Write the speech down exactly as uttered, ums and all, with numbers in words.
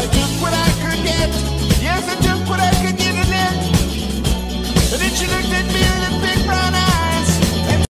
I took what I could get. Yes, I took what I could get in it. And then she looked at me with a big brown eye.